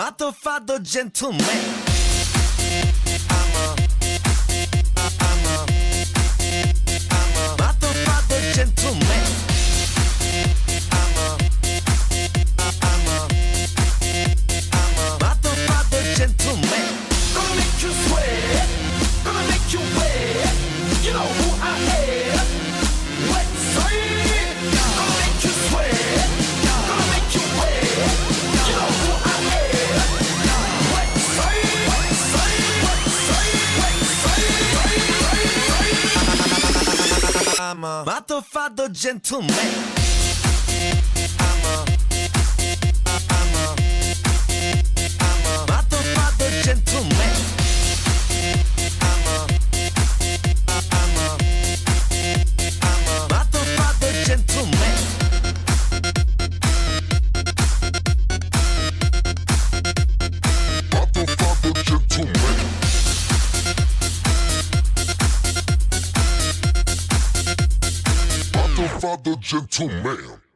motherfucker gentleman. Motherfucker gentleman. Motherfucker gentleman. Gonna make you sweat, gonna make you wet. You know who I am. Let's say, gonna make you sweat, gonna make you wet. You know who I am. Let's say, I'm a motherfucker gentleman. Motherfucker gentleman. Motherfucker gentleman. Motherfucker gentleman. Motherfucker gentleman.